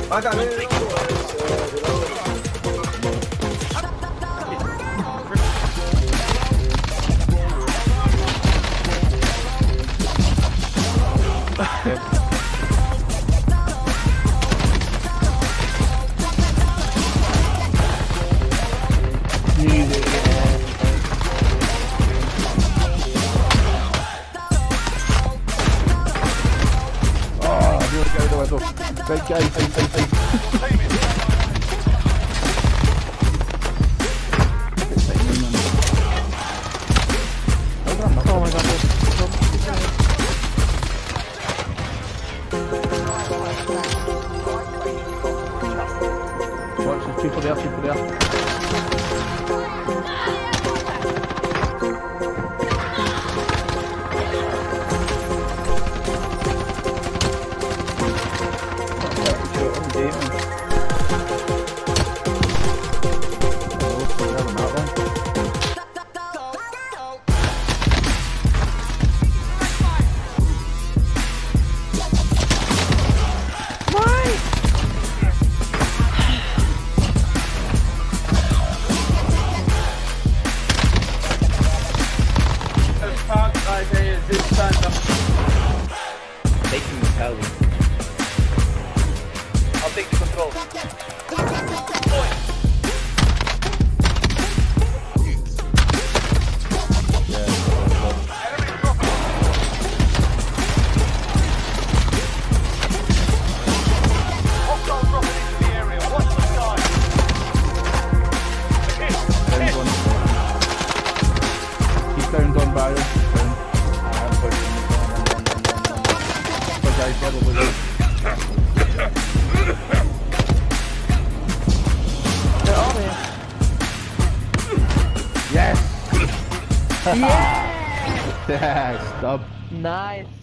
Acá, no, Fake, oh my god. Watch, there's people there. Taking the tally. I'll take the control. Keep going down barrel. Yes! Yeah! Yeah, stop. Nice.